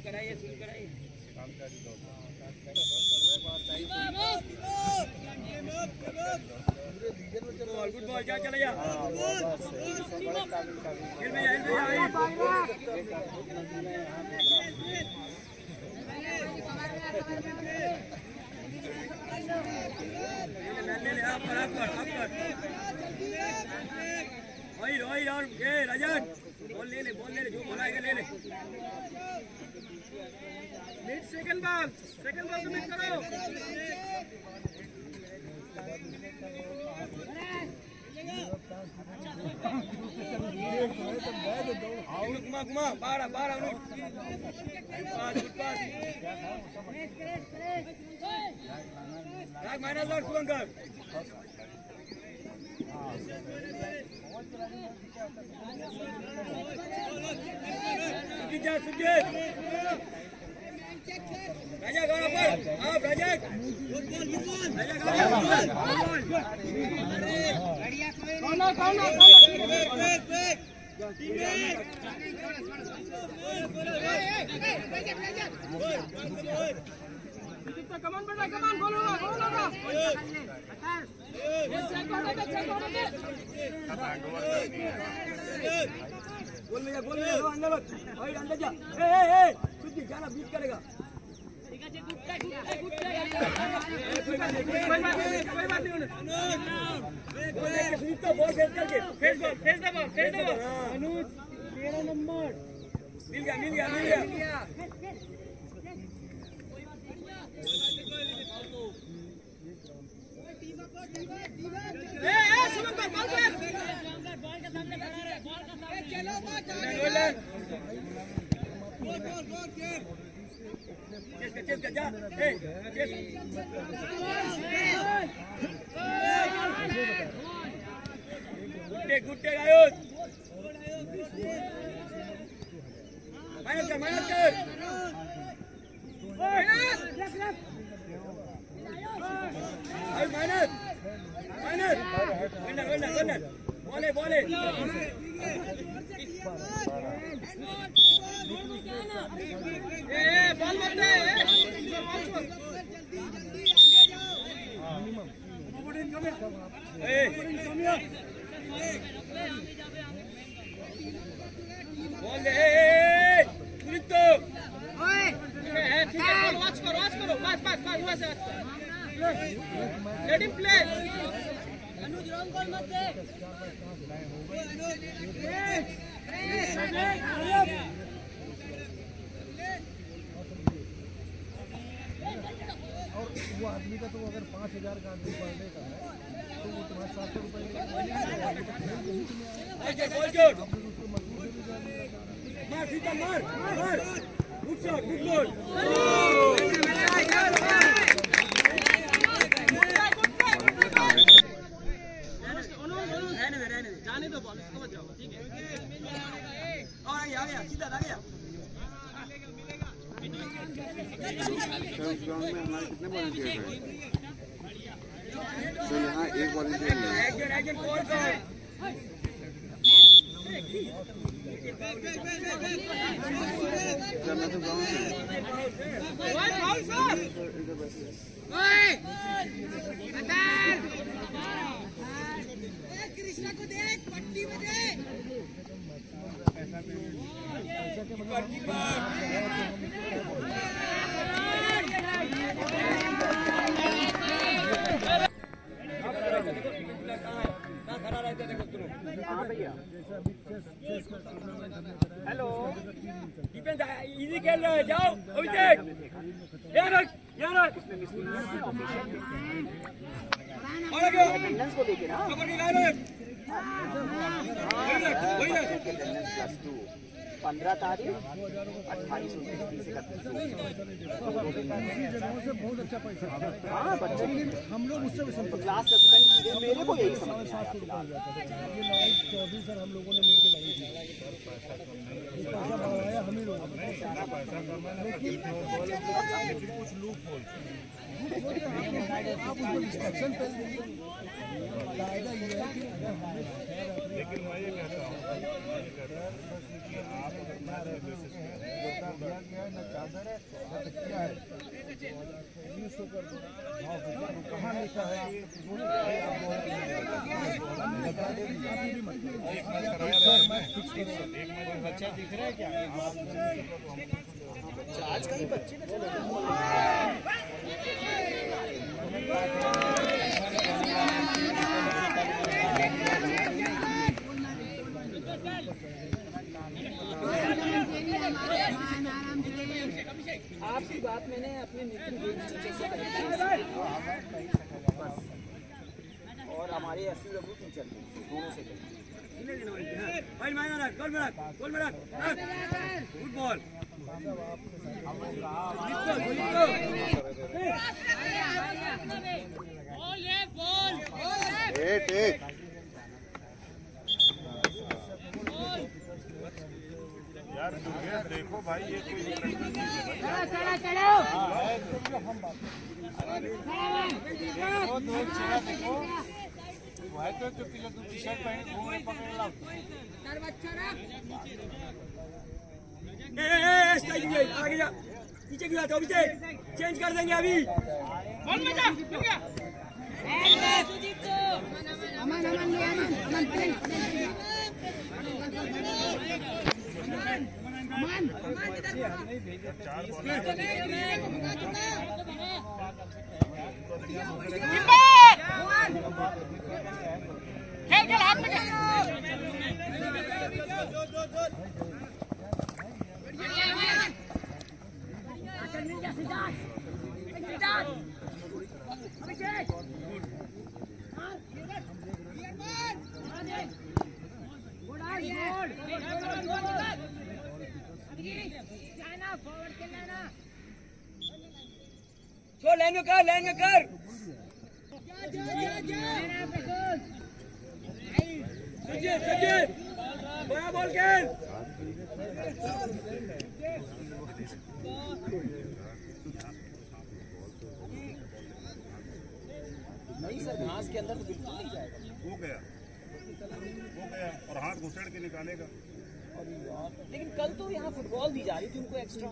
Good ball जा चले जा खेल में राजन बॉल ले ले जो बोलाएगा ले ले मिड सेकंड बॉल तो मिड करो घुमा 12 माइनस और शुभंकर राजा गाना पर हाँ राजा कमान गोल अंदर जा कुछ जाना बीट करेगा कोई बात नहीं फेस दो अनुज 13 नंबर मिल गया गुट्टे आयुष माइनस कर माइनस बोले बॉल मत दे बॉल दे वॉच करो पास हुआ से let him play Anuj wrong ball मत दे और वो आदमी का तो अगर 5000 का आदमी पर डे का है तो वो तुम्हारे 700 रुपए मार सीधा मार गुड शॉट गुड गोल जाने दो बॉल समझ जाओ ठीक है और आ गया सीधा आ गया ग्राउंड में हमारे कितने वॉलंटियर हैं तो यहाँ एक वॉलंटियर है एक कॉल कर मैं तो ग्राउंड कृष्णा को देख पट्टी में दे हेलो इजी खेल रहे जाओ अभिषेक को देखिए ना 15 तारीख 28 बहुत अच्छा पैसा हाँ बच्चे हम लोग उससे क्लास सस्पेंड मेरे को यही समझ में आया 24 सर हम लोगों ने मिलकर लगी थी पैसा बढ़ाया हम ही लोगों ने लेकिन कुछ लूप होल आप उसको इंस्ट्रक्शन कर दीजिए फायदा ये है कि अगर हमें लेकिन मैं ये कहता हूँ आप दिया गया है, न चादर है, न तकिया है। ये सो कर दो। कहाँ लिखा है? बता दे। बच्चा दिख रहा है क्या? आज का ही बच्चे का चला आपकी बात मैंने अपने और हमारे SW टीचर दोनों से फुटबॉल यार देखो भाई, ये कोई तो पिला तू टी शर्ट पहन घूमने पकड़ ला। आगे जा, पीछे की बात हो, पीछे चेंज कर देंगे अभी। बॉल में जा, हो गया। अमन खेल हाथ में लाइन में कर संजीत बड़ा बॉल खेल। नहीं सर, घास के अंदर तो बिल्कुल नहीं जाएगा। हो गया और हाथ घुसेड़ के निकालेगा। लेकिन कल तो यहाँ फुटबॉल दी जा रही थी उनको एक्स्ट्रा।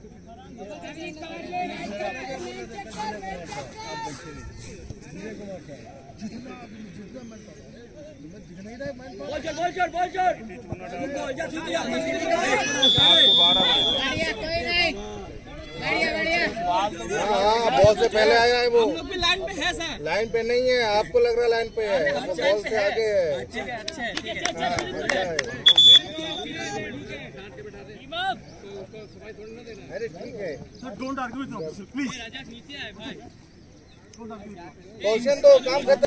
बॉल से पहले आया है वो। हम लोग भी लाइन पे है सर। लाइन पे नहीं है, आपको लग रहा है लाइन पे है, बॉल से आगे है। अच्छा है, ठीक है। अरे ठीक है sir, don't argue with officer please. Question दो, काम खत्म।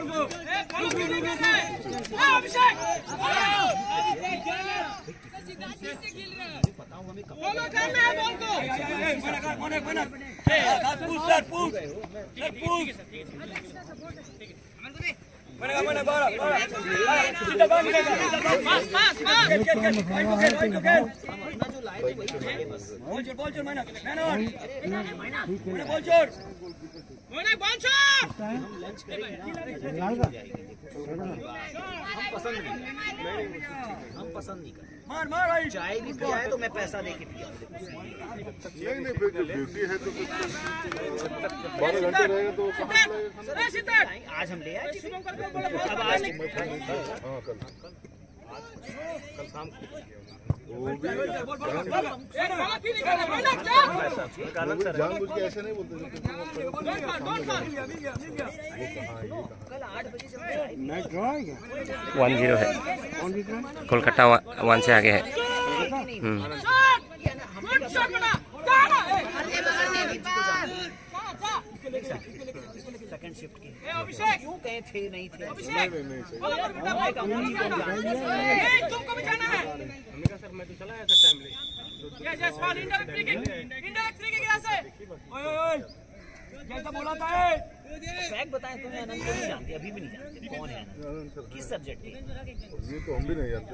हम पसंद नहीं करते। मार चाय भी पिया है तो मैं पैसा दे के पिया। नहीं फिर ड्यूटी है तो 12 घंटे रहेगा तो आज हम ले आए। कल शाम को जानबूझ के ऐसे नहीं बोलते। कल 8 बजे से 1-0 है, कोलकाता 1 से आगे है। सेकंड शिफ्ट की क्यों कहे थे नहीं थे। तुमको भी जाना है। सर मैं तो चला आया sir timely. Yes foul indirect free kick यहां से। ओए जैसा बोला था। फैक्ट बताएं, तुम्हें अनंत को नहीं जानते, अभी भी नहीं जानते कौन है अनंत, किस सब्जेक्ट के। ये तो हम भी नहीं जानते।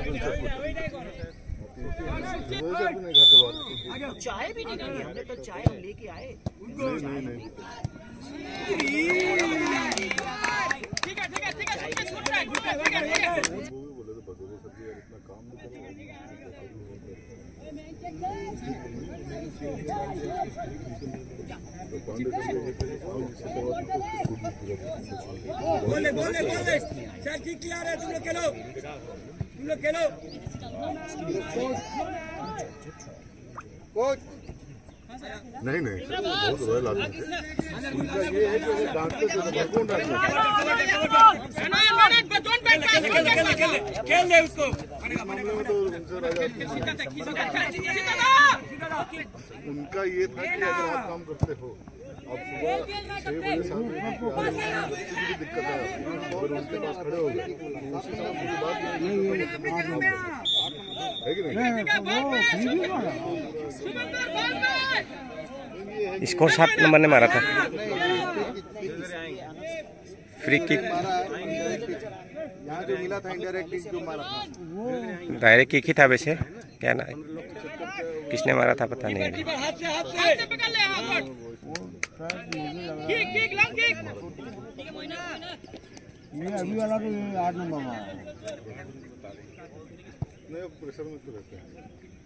चाय भी नहीं पी हमने, तो चाय हम लेके आए। नहीं ठीक है। बोले तो बदले सब्जी यार, इतना काम नहीं करो। बोले बोले बोले सर ठीक क्लियर है, तुम लोग खेलो, तुम लोग खेलो। नहीं नहीं बहुत रॉयल आदमी उनका ये है कि वो डांटते थे तो कौन डांटते खेल ले उसको। तो उनका ये था कि अगर आप काम करते हो आप सुबह 6 बजे 7 बजे किसी भी दिक्कत है और उनके पास खड़े हो गए तो उसी समय पूरी बात है कि नहीं। स्कोर 7 नंबर ने मारा था। फ्री किक यहाँ जो मिला था इंडायरेक्ट जो मारा था डायरेक्ट किक ही था वैसे, क्या ना किसने मारा था पता नहीं। हाथ से पकड़ ले, हाथ किक किक लॉन्ग किक। ये अभी वाला तो 8 नंबर में नहीं प्रेशर में तो रहते हैं।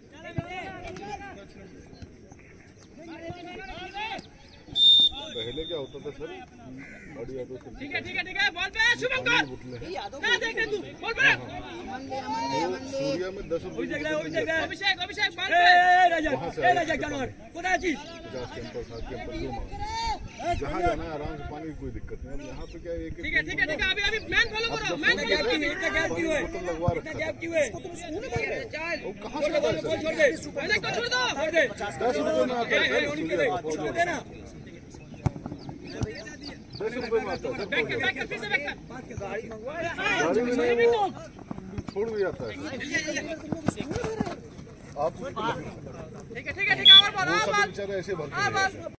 पहले क्या होता था सर, बड़ी यादव से ठीक है बॉल पे शुभम कर ना देखने तू बॉल पे। सूर्या में 10 रुपए अभिषेक बॉल पे। राजा जानवर खुदा जी 50 कैंपर 60 कैंपर जो मांगे जहाँ जाना है आराम से पानी की कोई दिक्कत नहीं। अब यहाँ पे क्या है ठीक है अभी मैन फॉलो करो, मैन बोतल लगवा रखा है। वो कहाँ से लगा है सर? छोड़ दो 10 रुपए में आता है सर, 10 रुपए में आता है सर। बैक कर फिर से बैक कर। गाड़ी में नहीं वो छोड़ भी आता है आप ठीक है और बोल बेचारे ऐसे भरते हैं।